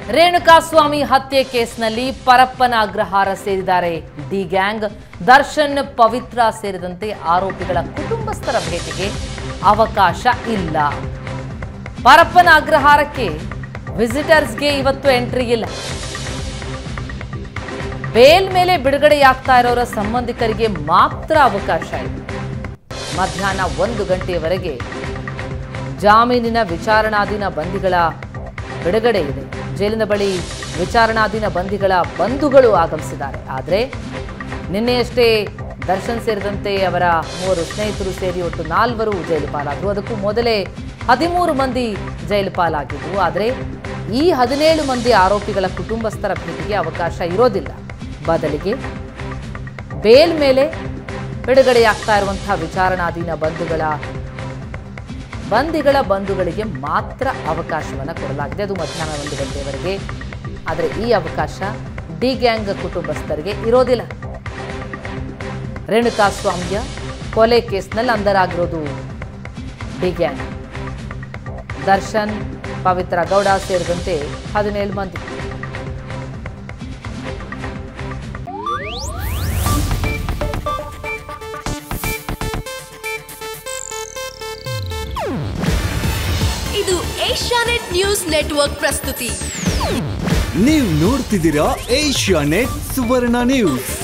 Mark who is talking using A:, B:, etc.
A: ರೇಣುಕಾಸ್ವಾಮಿ ಹತ್ಯೆ ಕೇಸ್ನಲ್ಲಿ ಪರಪ್ಪನ ಅಗ್ರಹಾರ ಸೇರಿದ್ದಾರೆ ಡಿ ಗ್ಯಾಂಗ್. ದರ್ಶನ್, ಪವಿತ್ರ ಸೇರಿದಂತೆ ಆರೋಪಿಗಳ ಕುಟುಂಬಸ್ಥರ ಭೇಟಿಗೆ ಅವಕಾಶ ಇಲ್ಲ. ಪರಪ್ಪನ ಅಗ್ರಹಾರಕ್ಕೆ ವಿಸಿಟರ್ಸ್ಗೆ ಇವತ್ತು ಎಂಟ್ರಿ ಇಲ್ಲ. ಬೇಲ್ ಮೇಲೆ ಬಿಡುಗಡೆಯಾಗ್ತಾ ಇರೋರ ಸಂಬಂಧಿಕರಿಗೆ ಮಾತ್ರ ಅವಕಾಶ ಇದೆ. ಮಧ್ಯಾಹ್ನ 1 ಗಂಟೆಯವರೆಗೆ ಜಾಮೀನಿನ ವಿಚಾರಣಾಧೀನ ಬಂಧಿಗಳ ಬಿಡುಗಡೆ ಇದೆ. ಜೈಲಿನ ಬಳಿ ವಿಚಾರಣಾಧೀನ ಬಂಧಿಗಳ ಬಂಧುಗಳು ಆಗಮಿಸಿದ್ದಾರೆ. ಆದರೆ ನಿನ್ನೆಯಷ್ಟೇ ದರ್ಶನ್ ಸೇರಿದಂತೆ ಅವರ 3 ಸ್ನೇಹಿತರು ಸೇರಿ ಒಟ್ಟು 4 ಜೈಲು ಪಾಲಾದರು. ಅದಕ್ಕೂ ಮೊದಲೇ 13 ಮಂದಿ ಜೈಲು ಪಾಲಾಗಿದ್ರು. ಆದರೆ ಈ 17 ಮಂದಿ ಆರೋಪಿಗಳ ಕುಟುಂಬಸ್ಥರ ಭೇಟಿಗೆ ಅವಕಾಶ ಇರೋದಿಲ್ಲ. ಬದಲಿಗೆ ಬೇಲ್ ಮೇಲೆ ಬಿಡುಗಡೆಯಾಗ್ತಾ ಇರುವಂತಹ ವಿಚಾರಣಾಧೀನ ಬಂಧಿಗಳ ಬಂಧುಗಳಿಗೆ ಮಾತ್ರ ಅವಕಾಶವನ್ನು ಕೊಡಲಾಗಿದೆ. ಅದು ಮಧ್ಯಾಹ್ನ 1 ಗಂಟೆಯವರೆಗೆ. ಆದರೆ ಈ ಅವಕಾಶ ಡಿ ಗ್ಯಾಂಗ್ ಕುಟುಂಬಸ್ಥರಿಗೆ ಇರೋದಿಲ್ಲ. ರೇಣುಕಾಸ್ವಾಮಿಯ ಕೊಲೆ ಕೇಸ್ನಲ್ಲಿ ಅಂಧರಾಗಿರೋದು ಡಿ ಗ್ಯಾಂಗ್. ದರ್ಶನ್, ಪವಿತ್ರ ಗೌಡ ಸೇರಿದಂತೆ 17 ಮಂದಿ.
B: ಇದು ಏಷ್ಯಾನೆಟ್ ನ್ಯೂಸ್ ನೆಟ್ವರ್ಕ್ ಪ್ರಸ್ತುತಿ.
C: ನೀವು ನೋಡ್ತಿದ್ದೀರಾ ಏಷ್ಯಾನೆಟ್ ಸುವರ್ಣ ನ್ಯೂಸ್.